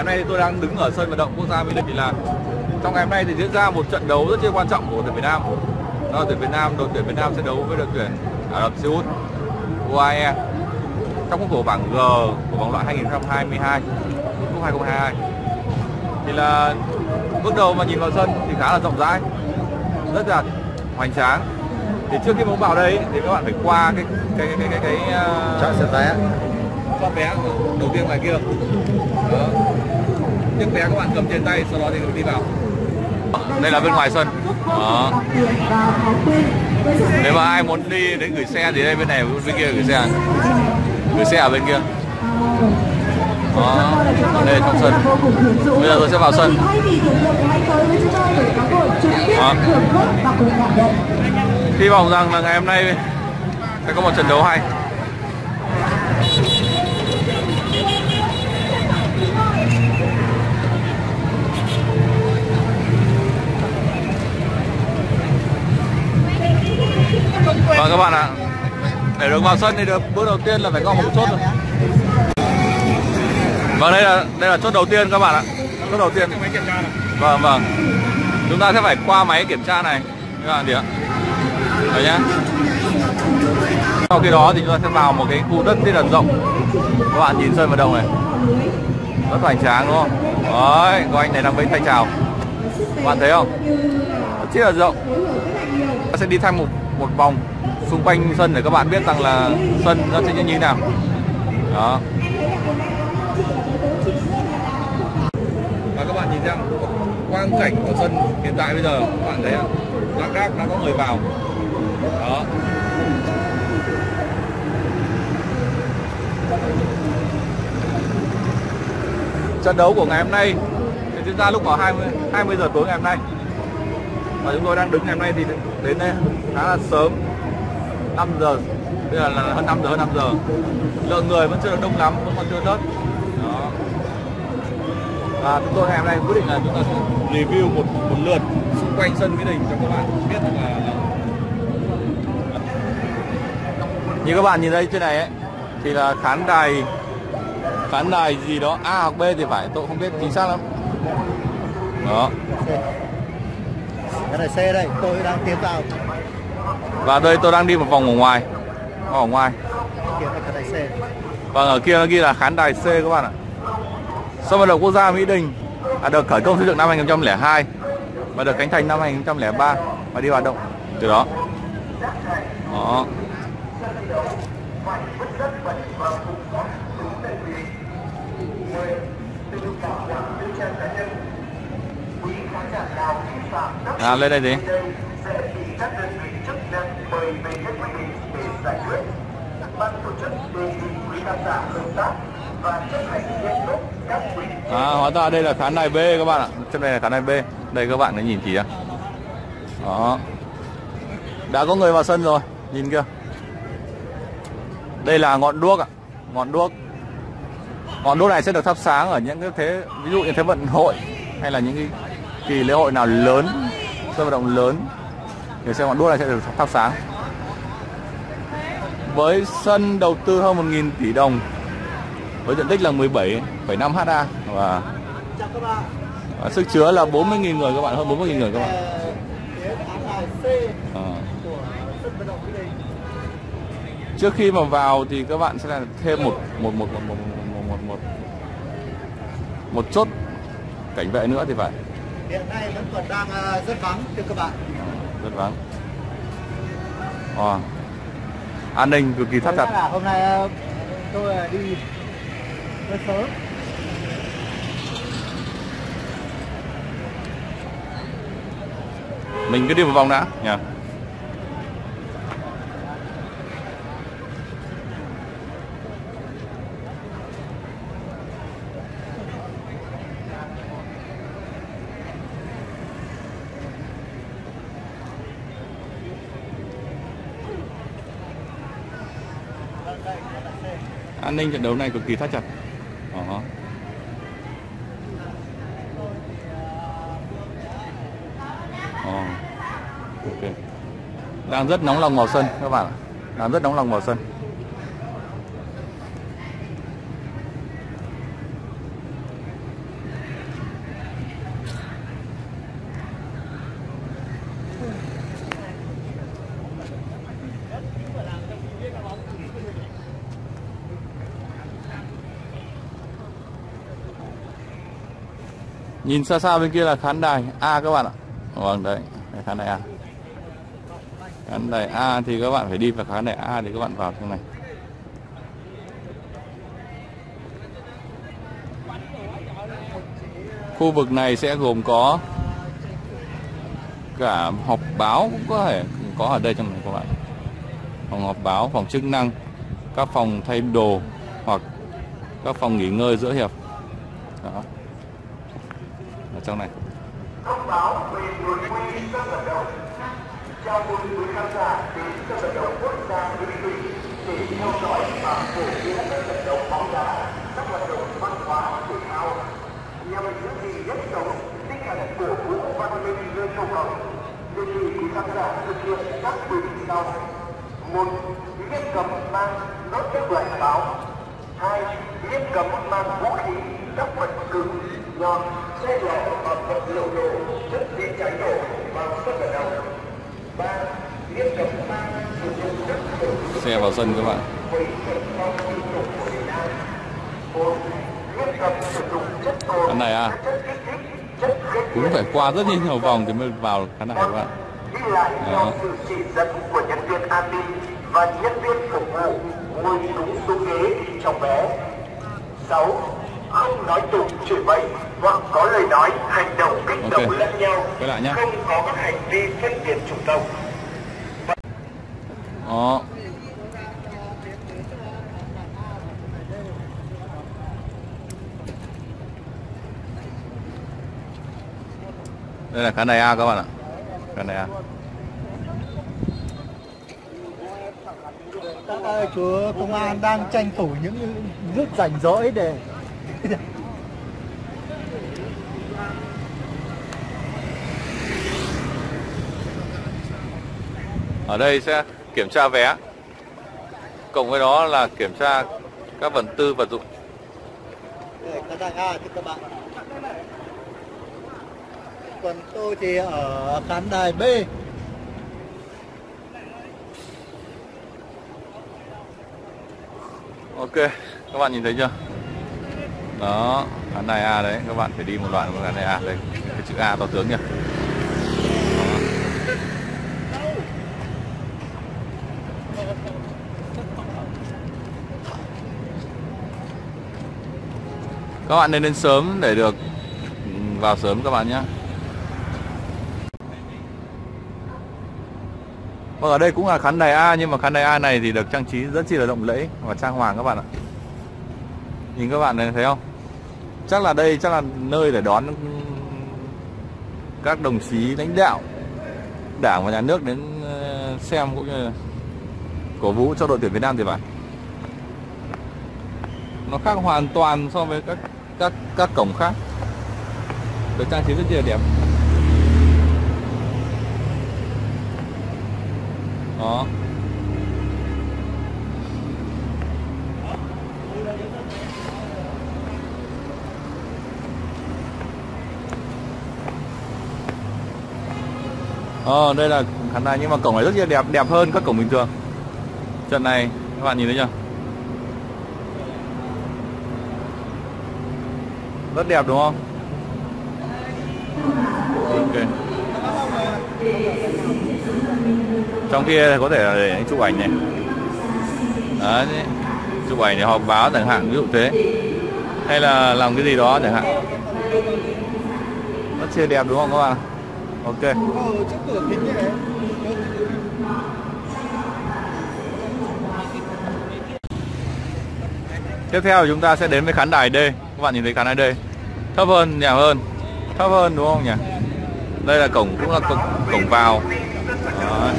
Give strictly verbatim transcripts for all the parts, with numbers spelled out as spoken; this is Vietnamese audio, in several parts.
nay thì tôi đang đứng ở sân vận động quốc gia Mỹ Đình. Thì là trong ngày hôm nay thì diễn ra một trận đấu rất là quan trọng của tuyển Việt Nam. Đó là tuyển Việt Nam, đội tuyển Việt Nam sẽ đấu với đội tuyển Ả Rập Xê Út, u a e trong khuôn khổ bảng G của vòng loại hai nghìn không trăm hai mươi hai, Cúp hai không hai hai. Thì là bước đầu mà nhìn vào sân thì khá là rộng rãi, rất là hoành tráng. Thì trước khi muốn vào đây thì các bạn phải qua cái cái cái cái cái, cái chọn sân vé, chọn vé đầu tiên ngoài kia. Đó. Chiếc vé các bạn cầm trên tay, sau đó thì đi vào. Đây là bên ngoài sân. Đó. Nếu mà ai muốn đi đến gửi xe thì đây bên này, bên kia gửi xe. Gửi xe ở bên kia. Đó. Đây trong sân. Bây giờ tôi sẽ vào sân. Đó. Hy vọng rằng là ngày hôm nay sẽ có một trận đấu hay. Vâng các bạn ạ, để được vào sân thì được bước đầu tiên là phải có một chốt rồi. Vâng, đây là đây là chốt đầu tiên các bạn ạ. Chốt đầu tiên. Vâng vâng. Chúng ta sẽ phải qua máy kiểm tra này các bạn thì ạ. Đấy nhá. Sau khi đó thì chúng ta sẽ vào một cái khu đất rất là rộng. Các bạn nhìn sân vận động này, rất hoành tráng đúng không? Đấy, có anh này đang vẫy tay chào. Các bạn thấy không? Rất là rộng. Ta sẽ đi thăm một một vòng xung quanh sân để các bạn biết rằng là sân nó sẽ như thế nào. Đó. Và các bạn nhìn xem quang cảnh của sân hiện tại bây giờ, các bạn thấy không? Lác đác đã có người vào. Đó. Trận đấu của ngày hôm nay sẽ diễn ra lúc vào hai mươi giờ tối ngày hôm nay. Và chúng tôi đang đứng ngày hôm nay thì đến đây khá là sớm, năm giờ, bây giờ là hơn năm giờ, hơn năm giờ. Lượng người vẫn chưa được đông lắm, vẫn còn chưa rất. Đó. Và chúng tôi ngày hôm nay quyết định là chúng ta sẽ review một một lượt xung quanh sân Mỹ Đình cho các bạn biết là, là... Như các bạn nhìn đây trên này ấy, thì là khán đài khán đài gì đó A hoặc B thì phải, tôi không biết chính xác lắm. Đó. Cái này xe đây, tôi đang tiến vào. Và đây tôi đang đi một vòng ở ngoài. Ở ngoài. Vâng, ở kia nó ghi là khán đài C các bạn ạ. Sân vận động quốc gia Mỹ Đình à, được khởi công xây dựng năm hai nghìn không trăm lẻ hai và được khánh thành năm hai nghìn không trăm lẻ ba và đi hoạt động từ đó. Đó. À, lên đây gì? À, hóa ra đây là khán đài B các bạn ạ. Trên này là khán đài B. Đây các bạn hãy nhìn kỹ ạ. Đó. Đã có người vào sân rồi, nhìn kia. Đây là ngọn đuốc ạ. Ngọn đuốc. Ngọn đuốc này sẽ được thắp sáng ở những cái thế, ví dụ như thế vận hội hay là những cái kỳ lễ hội nào lớn, sân vận động lớn thì xe ngọn đuốc này sẽ được thắp sáng. Với sân đầu tư hơn một nghìn tỷ đồng, với diện tích là mười bảy phẩy năm héc ta và, và sức chứa là bốn mươi nghìn người các bạn, hơn bốn mươi nghìn người các bạn. À. Trước khi mà vào thì các bạn sẽ là thêm một một một một một một một, một, một chốt cảnh vệ nữa thì phải. Hiện nay vẫn còn đang rất vắng thưa các bạn. Rất vắng. À. An ninh cực kỳ thắt chặt. Là hôm nay tôi đi rất sớm. Mình cứ đi một vòng đã nhỉ. An ninh trận đấu này cực kỳ thắt chặt. Đó. Đó. Okay. Đang rất nóng lòng vào sân các bạn ạ. Đang rất nóng lòng vào sân. Nhìn xa xa bên kia là khán đài A các bạn ạ. Vâng đấy, đây khán đài A. Khán đài A thì các bạn phải đi vào khán đài A để các bạn vào trong này. Khu vực này sẽ gồm có cả họp báo cũng có thể có ở đây trong này các bạn. Phòng họp báo, phòng chức năng, các phòng thay đồ hoặc các phòng nghỉ ngơi giữa hiệp. Đó. Ở trong này. Thông báo về nội quy sân vận động. Chào mừng quý khán giả đến sân vận động quốc gia Mỹ Thủy để theo dõi và phổ biến các vận động bóng đá, các hoạt động văn hóa thể thao nhằm giữ gìn nếp sống, tinh thần cổ vũ văn minh nơi công cộng. Đề nghị quý khán giả thực hiện các quy định sau: một, nghiêm cấm mang đốt các loại pháo. Hai, nghiêm cấm mang vũ khí, các vật cứng, nhọn, xe lẻ và vật liệu nổ, chất dễ cháy nổ vào sân vận động. Ba, nghiêm cấm mang sử dụng chất nổ Xe vào sân các bạn. với thuần phong mỹ tục của Việt Nam. Bốn, nghiêm cấm sử dụng chất cồn, Khán đài A. chất kích thích, chất gây Cũng phải qua rất nhiều vòng thì mới vào khán đài các bạn. đi lại theo sự chỉ dẫn của nhân viên an ninh và nhân viên phục vụ, ngồi đúng số ghế trong vé. Sáu, không nói tục chửi bậy hoặc có lời nói hành động kích động Ok. lẫn nhau, Quay lại nhá. không có các hành vi phân biệt chủng tộc. Đó. Đây là khán đài A các bạn ạ. Khán đài A. Các chú công an đang tranh thủ những lúc rảnh rỗi để Ở đây sẽ kiểm tra vé, cộng với đó là kiểm tra các vật tư vật dụng. để khán đài A thưa các bạn. Còn tôi thì ở khán đài B. Ok, các bạn nhìn thấy chưa? Đó, khán đài A đấy, các bạn phải đi một đoạn của khán đài A đây, cái chữ A to tướng nhỉ. Các bạn nên đến sớm để được vào sớm các bạn nhé. Vâng, ở đây cũng là khán đài A, nhưng mà khán đài A này thì được trang trí rất chi là lộng lẫy và trang hoàng các bạn ạ. Nhìn các bạn này thấy không? Chắc là đây chắc là nơi để đón các đồng chí lãnh đạo Đảng và Nhà nước đến xem cũng như là cổ vũ cho đội tuyển Việt Nam thì phải. Nó khác hoàn toàn so với các các các cổng khác. Được trang trí rất là đẹp. Đó. Ờ, đây là khán đài nhưng mà cổng này rất là đẹp, đẹp hơn các cổng bình thường. Trận này các bạn nhìn thấy chưa? Rất đẹp đúng không? Ok. Trong kia có thể là để anh chụp ảnh này. Đấy, chụp ảnh để họp báo chẳng hạn, ví dụ thế. Hay là làm cái gì đó chẳng hạn. Rất chia đẹp đúng không các bạn? Ok. Tiếp theo chúng ta sẽ đến với khán đài D. Các bạn nhìn thấy khán đài D thấp hơn, nhàng hơn, thấp hơn đúng không nhỉ? Đây là cổng, cũng là cổng, cổng vào. Đó.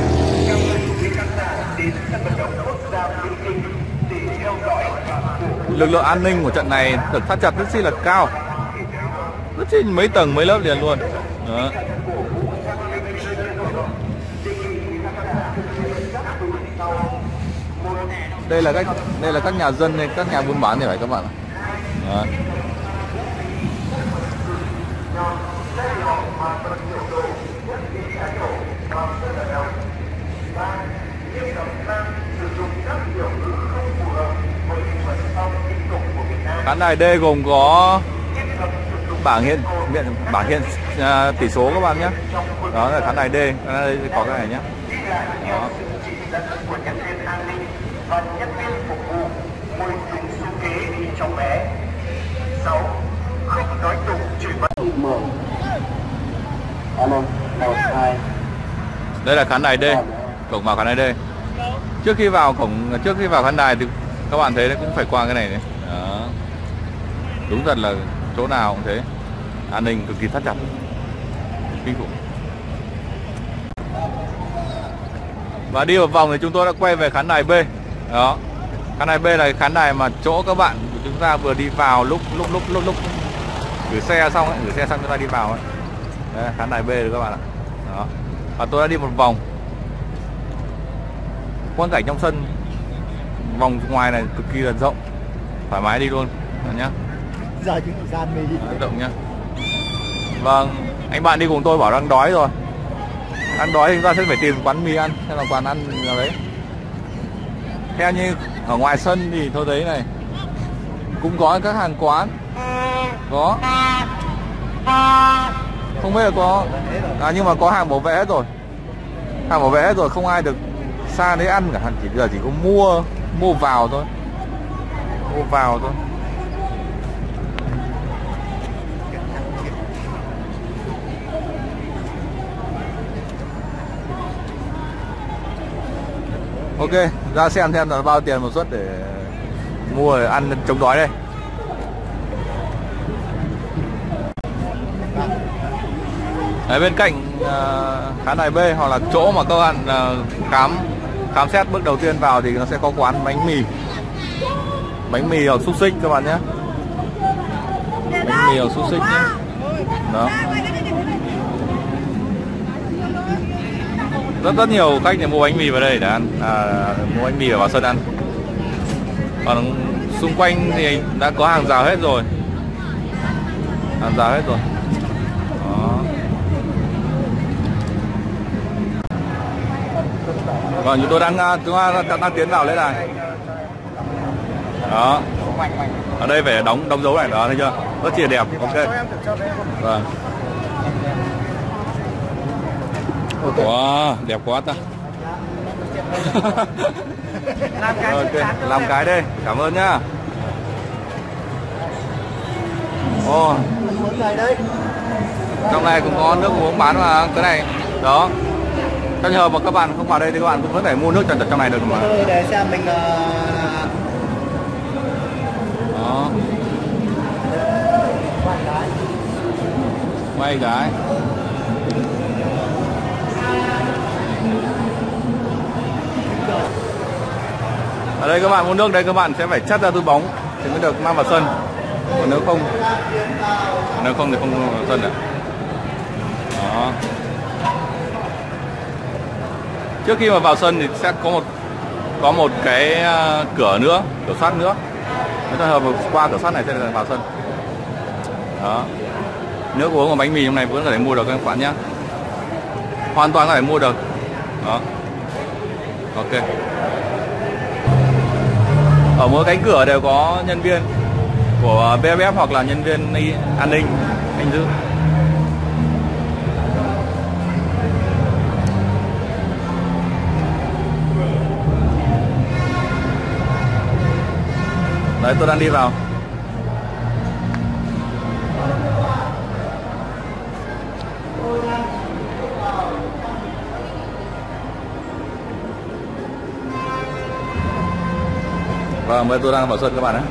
Lực lượng an ninh của trận này được thắt chặt rất chi là cao, rất chi mấy tầng mấy lớp liền luôn. Đó. Đây là các đây là các nhà dân này, các nhà buôn bán thì phải các bạn ạ. Đó. Khán đài D gồm có bảng hiện hiện bảng hiện à, tỷ số các bạn nhé. Đó là khán đài D, đây có cái này nhé. Đó. Của nhân viên an ninh và nhân viên phục vụ ngồi dùng số ghế đi trong vé. Sáu, không nói tục chửi bới. Mười. Alo, một, hai. Đây là khán đài D, cổng vào khán đài D. Trước khi vào cổng, trước khi vào khán đài thì các bạn thấy cũng phải qua cái này này. Đó. Đúng thật là chỗ nào cũng thế, an ninh cực kỳ thắt chặt, kinh khủng. Và đi một vòng thì chúng tôi đã quay về khán đài B. Đó, khán đài B là khán đài mà chỗ các bạn của chúng ta vừa đi vào lúc lúc lúc lúc lúc gửi xe xong ấy, gửi xe xong chúng ta đi vào ấy. Đây, khán đài B rồi các bạn ạ. Đó. Và tôi đã đi một vòng quang cảnh trong sân, vòng ngoài này cực kỳ là rộng, thoải mái đi luôn. Đó nhá. Giờ những gian mì Rộng nhá. Vâng, anh bạn đi cùng tôi bảo đang đói rồi. Ăn đói thì chúng ta sẽ phải tìm quán mì ăn, hay là quán ăn nào đấy. Theo như ở ngoài sân thì tôi thấy này cũng có các hàng quán, có, không biết là có, à, nhưng mà có hàng bảo vệ hết rồi, hàng bảo vệ hết rồi, không ai được xa đấy ăn cả, chỉ giờ chỉ có mua mua vào thôi, mua vào thôi. Ok, ra xem xem là bao tiền một suất để mua để ăn chống đói đây. Ở bên cạnh uh, khán đài B hoặc là chỗ mà các bạn uh, khám khám xét bước đầu tiên vào thì nó sẽ có quán bánh mì, bánh mì hoặc xúc xích các bạn nhé, bánh mì hoặc xúc xích nhé. Đó. Rất rất nhiều khách để mua bánh mì vào đây để ăn, à, mua bánh mì và vào sân ăn. Còn xung quanh thì đã có hàng rào hết rồi, hàng rào hết rồi. Đó. Còn chúng tôi đang chúng ta đang, đang tiến vào lễ đài. Đó. Ở đây phải đóng đóng dấu này đó, thấy chưa? Rất chi là đẹp. Ok. Vâng. Wow, đẹp quá ta. làm cái okay. Làm cái đây, cảm ơn nhá. Ồ, oh. Trong này cũng có nước uống bán mà cái này. Đó. Trong trường hợp mà các bạn không vào đây thì các bạn cũng có thể mua nước trong trong này được mà. Để xem mình uh... Đó. Quay cái. Ở đây các bạn mua nước đây các bạn sẽ phải chắt ra túi bóng thì mới được mang vào sân. Còn nếu không nếu không thì không vào sân được. Đó. Trước khi mà vào sân thì sẽ có một có một cái cửa nữa, cửa sắt nữa. Nếu trường hợp qua cửa sắt này sẽ là vào sân. Đó. Nước uống và bánh mì trong này vẫn có thể mua được các bạn nhé. Hoàn toàn có thể mua được. Đó. Ok. Ở mỗi cánh cửa đều có nhân viên của vê ép ép hoặc là nhân viên an ninh anh giữ. Đấy, tôi đang đi vào. Vâng, bây giờ tôi đang vào sân các bạn đấy.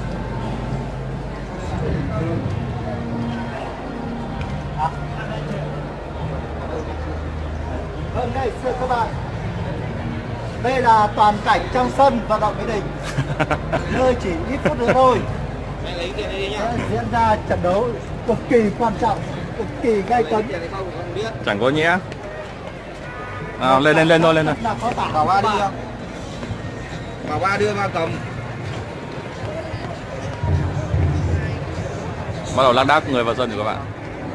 Vâng, đây thưa các bạn, đây là toàn cảnh trong sân vận động Mỹ Đình. Nơi chỉ ít phút nữa thôi sẽ diễn ra trận đấu cực kỳ quan trọng, cực kỳ gay cấn. Chẳng có nhẽ. À, lên lên lên thôi, lên thôi. Bảo ba đi không? Bảo ba đưa ba cầm. Bắt đầu lác đác người vào sân rồi các bạn.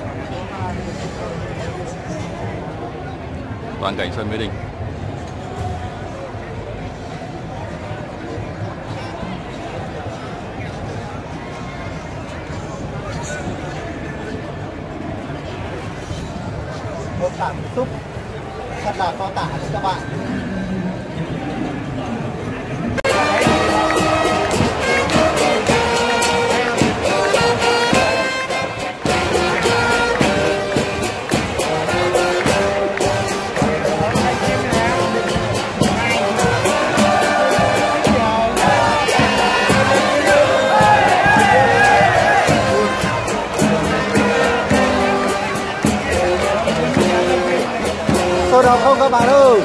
Toàn cảnh sân Mỹ Đình. một cảm xúc thật là khó tả với các bạn. Sôi động không các bạn ơi?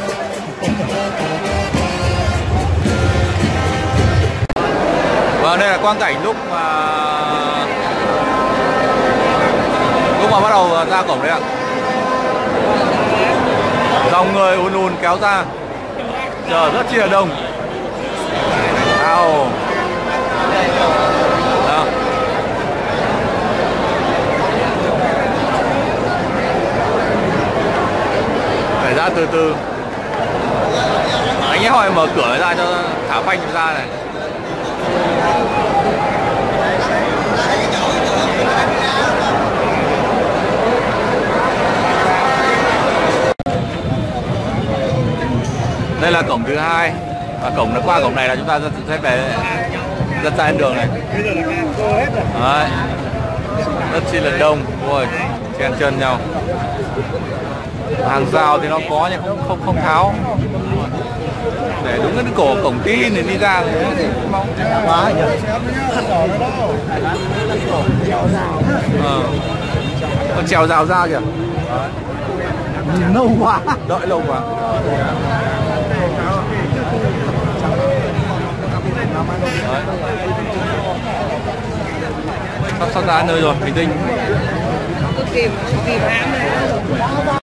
Vâng, đây là quang cảnh lúc mà lúc mà bắt đầu ra cổng đấy ạ. Dòng người ùn ùn kéo ra, chờ rất chi là đông. Wow. Đó. Phải ra từ từ. Anh ấy hỏi mở cửa ra cho thả phanh ra này. Đây là cổng thứ hai, và cổng nó qua cổng này là chúng ta sẽ về dẫn ra đến đường này. Đấy. Rất chi là đông, ôi, chen chân nhau. Hàng rào thì nó có nhưng không không không tháo. Để đúng cái cổ cổng tí thì đi ra thì Quá nhỉ. ờ. Còn trèo rào ra kìa. Nhìn lâu quá. Đợi lâu quá. Đấy. Sắp sắp ra nơi rồi, bình tĩnh.